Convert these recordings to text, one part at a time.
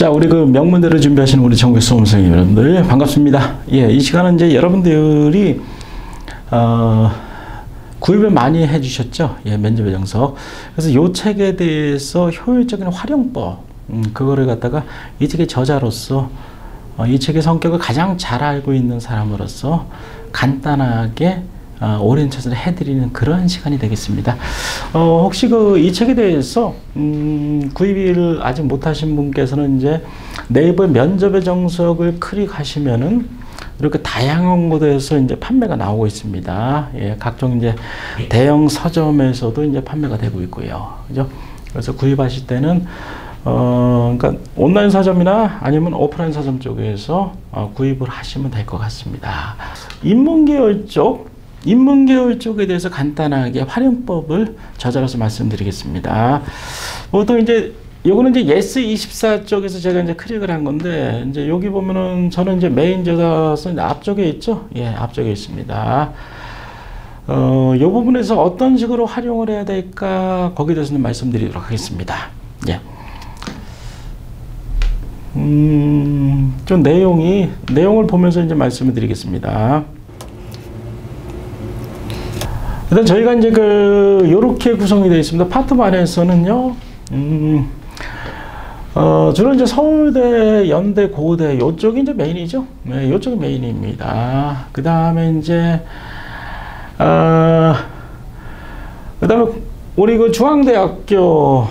자, 우리 그 명문대를 준비하시는 우리 전국 수험생 여러분들 반갑습니다. 예, 이 시간은 이제 여러분들이 구입을 많이 해주셨죠. 예, 면접의 정석. 그래서 이 책에 대해서 효율적인 활용법, 그거를 갖다가 이 책의 저자로서 이 책의 성격을 가장 잘 알고 있는 사람으로서 간단하게 오리엔테이션을 해드리는 그런 시간이 되겠습니다. 혹시 이 책에 대해서 구입을 아직 못하신 분께서는 이제 네이버 면접의 정석을 클릭하시면은 이렇게 다양한 곳에서 이제 판매가 나오고 있습니다. 예, 각종 이제 대형 서점에서도 이제 판매가 되고 있고요. 그죠? 그래서 구입하실 때는 그러니까 온라인 서점이나 아니면 오프라인 서점 쪽에서 구입을 하시면 될 것 같습니다. 인문계열 쪽에 대해서 간단하게 활용법을 저자로서 말씀드리겠습니다. 보통 이제 요거는 이제 예스24 쪽에서 제가 이제 클릭을 한 건데, 이제 여기 보면은 저는 이제 메인 저자서 앞쪽에 있죠? 예, 앞쪽에 있습니다. 요 부분에서 어떤 식으로 활용을 해야 될까, 거기에 대해서는 말씀드리도록 하겠습니다. 예. 좀 내용을 보면서 이제 말씀을 드리겠습니다. 일단 저희가 이제 요렇게 구성이 되어 있습니다. 파트 1에서는요, 주로 이제 서울대, 연대, 고대, 요쪽이 이제 메인이죠. 네, 요쪽이 메인입니다. 그 다음에 이제, 그 다음에 우리 중앙대학교,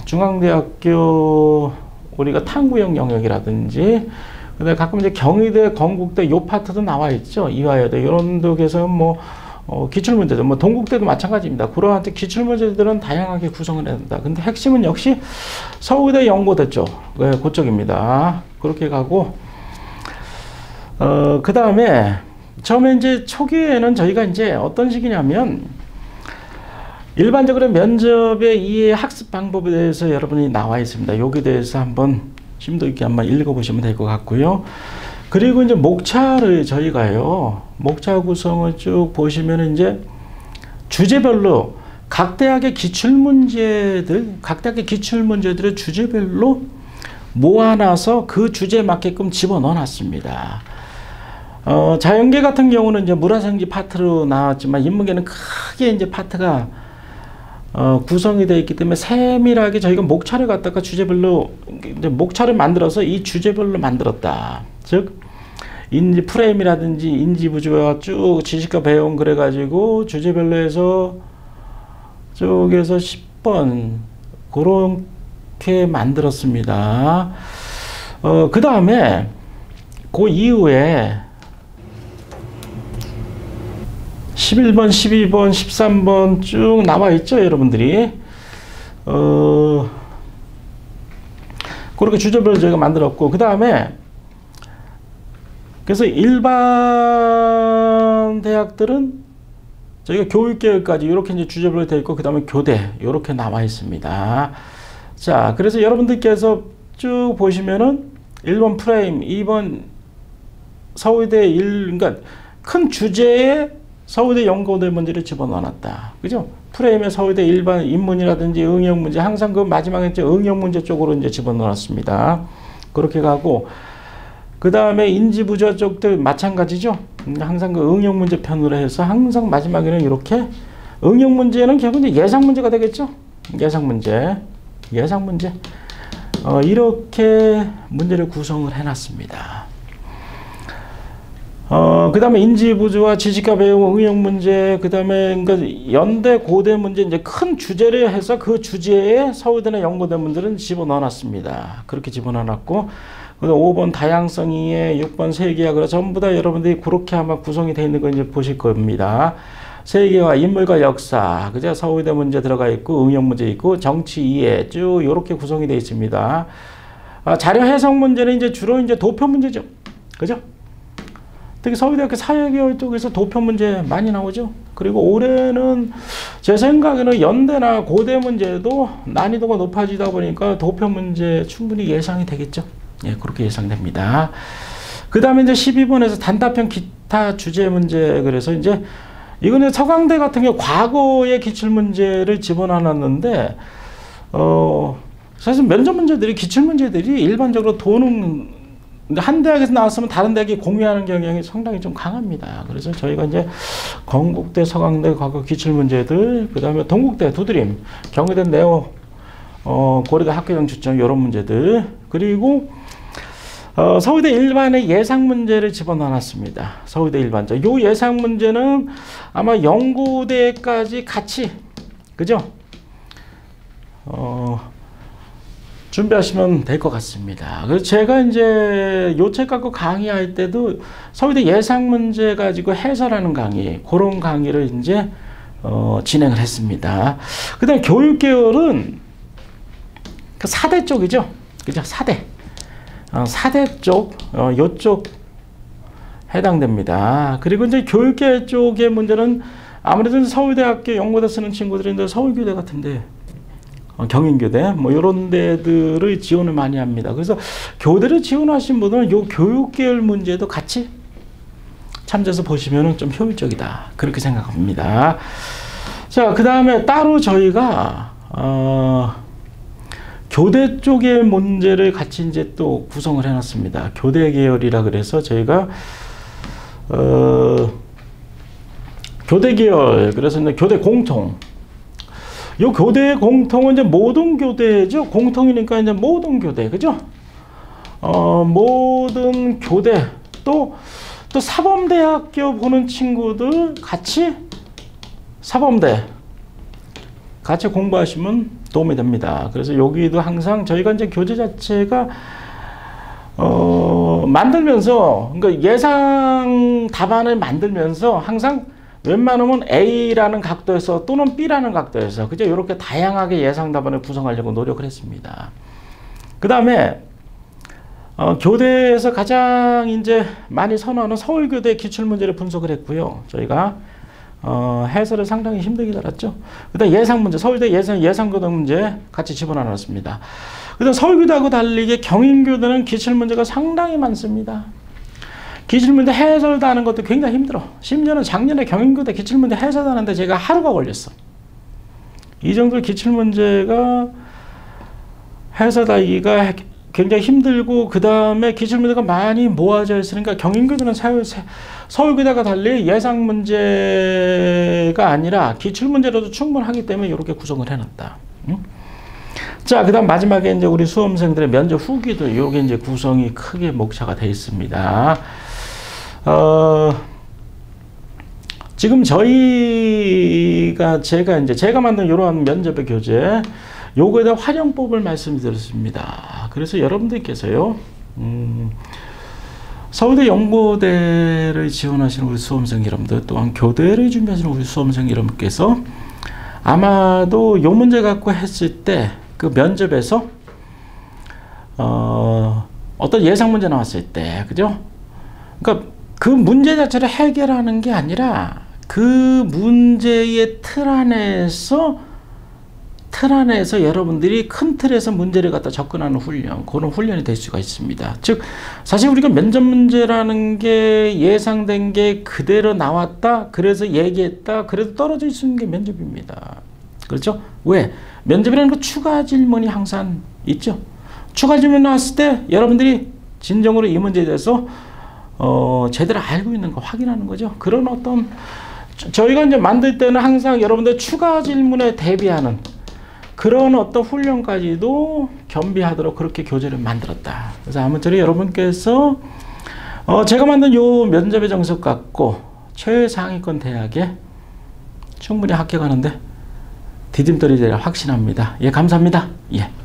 우리가 탐구형 영역이라든지, 그 다음에 가끔 이제 경희대, 건국대 요 파트도 나와 있죠. 이화여대, 이런 쪽에서 뭐, 기출문제들, 뭐, 동국대도 마찬가지입니다. 그러한 기출문제들은 다양하게 구성을 해야 된다. 근데 핵심은 역시 서울대, 연고대 쪽, 네, 그쪽입니다. 그렇게 가고, 그 다음에, 처음에 이제 초기에는 저희가 이제 어떤 식이냐면, 일반적으로 면접의 이해 학습 방법에 대해서 여러분이 나와 있습니다. 여기에 대해서 한번 심도 있게 한번 읽어보시면 될 것 같고요. 그리고 이제 목차를 저희가요, 목차 구성을 쭉 보시면 이제 주제별로 각 대학의 기출문제들을 주제별로 모아놔서 그 주제에 맞게끔 집어넣어 놨습니다. 자연계 같은 경우는 이제 물화생지 파트로 나왔지만 인문계는 크게 이제 파트가 구성이 되어 있기 때문에 세밀하게 저희가 목차를 갖다가 주제별로 이제 목차를 만들어서 이 주제별로 만들었다. 즉 인지 프레임이라든지 인지 부조와 쭉 지식과 배움 그래가지고 주제별로 해서 쪽에서 10번 그렇게 만들었습니다. 그 다음에 그 이후에 11번, 12번, 13번 쭉 나와 있죠, 여러분들이. 그렇게 주제별로 저희가 만들었고, 그 다음에 그래서 일반 대학들은 저희가 교육계열까지 이렇게 이제 주제별로 되어 있고, 그 다음에 교대 이렇게 나와 있습니다. 자, 그래서 여러분들께서 쭉 보시면은 1번 프레임, 2번 서울대 그러니까 큰 주제에 서울대 연고대 문제를 집어넣어놨다. 그죠? 프레임에 서울대 일반 인문이라든지 응용 문제, 항상 그 마지막에 이제 응용 문제 쪽으로 이제 집어넣었습니다. 그렇게 가고, 그 다음에 인지부조 쪽도 마찬가지죠. 항상 그 응용 문제 편으로 해서 항상 마지막에는 이렇게 응용 문제는 결국 이제 예상 문제가 되겠죠. 예상 문제. 이렇게 문제를 구성을 해놨습니다. 그 다음에 인지부조와 지식과 배움, 응용 문제, 그 다음에 그러니까 연대, 고대 문제, 이제 큰 주제를 해서 그 주제에 서울대나 연고대 문제는 집어넣어 놨습니다. 그렇게 집어넣어 놨고, 5번 다양성 이해, 6번 세계학, 전부 다 여러분들이 그렇게 아마 구성이 되어 있는 거 이제 보실 겁니다. 세계와 인물과 역사, 그죠? 서울대 문제 들어가 있고, 응용 문제 있고, 정치 이해, 쭉 이렇게 구성이 되어 있습니다. 자료 해석 문제는 이제 주로 이제 도표 문제죠. 그죠? 특히 서울대학교 사회계열 쪽에서 도표 문제 많이 나오죠. 그리고 올해는 제 생각에는 연대나 고대 문제도 난이도가 높아지다 보니까 도표 문제 충분히 예상이 되겠죠. 예, 그렇게 예상됩니다. 그 다음에 이제 12번에서 단답형 기타 주제 문제, 그래서 이제 이거는 서강대 같은 경우 과거의 기출문제를 집어넣었는데, 사실 면접 문제들이 기출 문제들이 일반적으로 도는 한 대학에서 나왔으면 다른 대학이 공유하는 경향이 상당히 좀 강합니다. 그래서 저희가 이제 건국대, 서강대 과거 기출 문제들, 그 다음에 동국대, 두드림, 경희대, 네오, 고려대 학교장 추천 이런 문제들, 그리고 서울대 일반의 예상 문제를 집어넣어놨습니다. 서울대 일반자. 요 예상 문제는 아마 연고대까지 같이, 그죠? 준비하시면 될 것 같습니다. 그래서 제가 이제 요 책 갖고 강의할 때도 서울대 예상 문제 가지고 해설하는 강의, 그런 강의를 이제 진행을 했습니다. 그 다음에 교육계열은 그 4대 쪽이죠. 그죠? 4대. 4대 쪽, 요쪽 해당됩니다. 그리고 이제 교육계 쪽의 문제는 아무래도 서울대학교 연고대 쓰는 친구들인데 서울교대 같은데, 경인교대 뭐 이런 데들을 지원을 많이 합니다. 그래서 교대를 지원하신 분은 요 교육계열 문제도 같이 참조해서 보시면 좀 효율적이다, 그렇게 생각합니다. 자, 그 다음에 따로 저희가 교대 쪽의 문제를 같이 이제 또 구성을 해놨습니다. 교대 계열이라 그래서 저희가 교대 계열, 그래서 이제 교대 공통. 요 교대 공통은 이제 모든 교대죠. 공통이니까 이제 모든 교대, 그죠? 모든 교대, 또 사범대학교 보는 친구들 같이 사범대 같이 공부하시면 도움이 됩니다. 그래서 여기도 항상 저희가 이제 교재 자체가 만들면서, 그러니까 예상 답안을 만들면서 항상 웬만하면 A라는 각도에서 또는 B라는 각도에서, 그죠? 이렇게 다양하게 예상 답안을 구성하려고 노력을 했습니다. 그 다음에 교대에서 가장 이제 많이 선호하는 서울교대 기출문제를 분석을 했고요. 저희가 해설을 상당히 힘들게 달았죠. 그 다음 예상 문제, 서울대 예상교대 문제 같이 집어넣었습니다. 그 다음 서울교대하고 달리게 경인교대는 기출문제가 상당히 많습니다. 기출문제 해설도 하는 것도 굉장히 힘들어. 심지어는 작년에 경인교대 기출문제 해설하는데 제가 하루가 걸렸어. 이 정도 기출문제가 해설하기가 굉장히 힘들고, 그 다음에 기출문제가 많이 모아져 있으니까 경인교대는 서울교대가 달리 예상 문제가 아니라 기출문제로도 충분하기 때문에 이렇게 구성을 해놨다. 응? 자, 그 다음 마지막에 이제 우리 수험생들의 면접 후기도 요게 이제 구성이 크게 목차가 되어 있습니다. 지금 제가 만든 이러한 면접의 교재, 요거에 대한 활용법을 말씀드렸습니다. 그래서 여러분들께서요, 서울대 연고대를 지원하시는 우리 수험생 여러분들, 또한 교대를 준비하시는 우리 수험생 여러분께서 아마도 요 문제 갖고 했을 때 그 면접에서 어떤 예상 문제 나왔을 때, 그죠? 그러니까 그 문제 자체를 해결하는 게 아니라 그 문제의 틀 안에서 여러분들이 큰 틀에서 문제를 갖다 접근하는 훈련, 그런 훈련이 될 수가 있습니다. 즉, 사실 우리가 면접 문제라는 게 예상된 게 그대로 나왔다, 그래서 얘기했다, 그래도 떨어질 수 있는 게 면접입니다. 그렇죠? 왜? 면접이라는 거 추가 질문이 항상 있죠. 추가 질문 나왔을 때 여러분들이 진정으로 이 문제에 대해서 제대로 알고 있는 거 확인하는 거죠. 그런 어떤, 저희가 이제 만들 때는 항상 여러분들 추가 질문에 대비하는 그런 어떤 훈련까지도 겸비하도록 그렇게 교재를 만들었다. 그래서 아무쪼록 여러분께서 제가 만든 요 면접의 정석 갖고 최상위권 대학에 충분히 합격하는데 디딤돌이 되리라 확신합니다. 예, 감사합니다. 예.